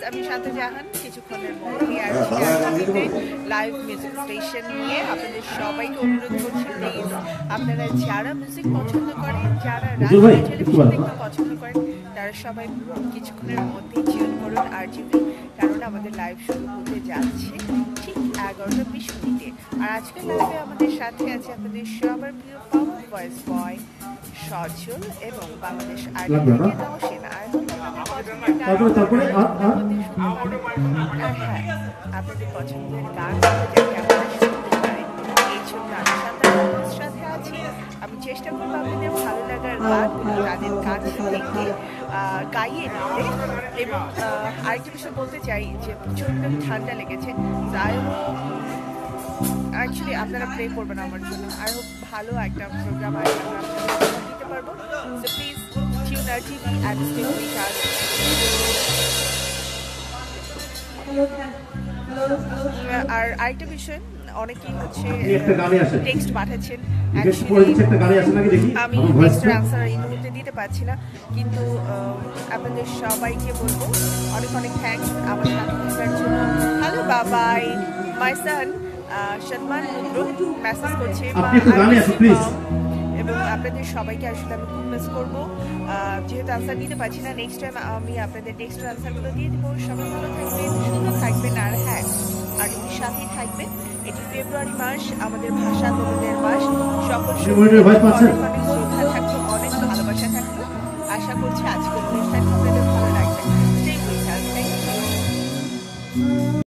আমি শান্ত জাহান কিছুক্ষণের মধ্যে আসছি লাইভ মিউজিক স্টেশন নিয়ে আপনাদের সবাইকে অনুরোধ করছি প্লিজ আপনারা যারা মিউজিক পছন্দ করেন যারা রাজনীতি টেলিভিশন দেখতে পছন্দ করেন তারা সবাই কিছুক্ষণের মধ্যেই টিউন করুন আরটিভি কারণ আমাদের লাইভ শুরু হতে যাচ্ছে ঠিক 11:20 আর আজকের লাইভে আমাদের সাথে আছে আপনাদের সবার প্রিয় পাওয়ার ভয়েস বয় সজল এবং বাংলাদেশ আইডল থেকে নওশিন আপনাদের পছন্দের গান এই জন্য সাথে আছি আমি চেষ্টা করবো আপনাদের ভালো লাগার গানগুলো তাদের কাছ থেকে গাইয়ে নিতে এবং আরেকটা বিষয় বলতে চাই যে প্রচণ্ড ঠান্ডা লেগেছে যাই হোক অ্যাকচুয়ালি আপনারা প্রে করবেন আমার জন্য আরও ভালো একটা প্রোগ্রাম দিতে পারবো so please tune RTV and stay with us আর আরেকটা বিষয় অনেকেই হচ্ছে টেক্সট পাঠাচ্ছেন আমি টেক্সটের আনসার এই মুহূর্তে দিতে পারছি না কিন্তু আপনাদের সবাইকে বলবো অনেক অনেক থ্যাঙ্কস আমার সাথে থাকার জন্য হ্যালো বাবাই মাই সান সম্মান রুদ্র মেসেজ করছে এবং আপনাদের সবাইকে আসলে আমি খুব মিস করবো যেহেতু আনসার দিতে পারছি না নেক্সট টাইম আমি আপনাদের টেক্সটের আনসারগুলো দিয়ে দেবো সবাই ভালো থাকবেন সুন্দর থাকবেন আর হ্যাঁ আর এটির সাথেই থাকবেন এটি ফেব্রুয়ারি মাস আমাদের ভাষা আন্দোলনের মাস সকল অনেক শ্রদ্ধা থাকতো অনেক ভালোবাসা থাকতো আশা করছি আজকের অনুষ্ঠান আপনাদের ভালো লাগবে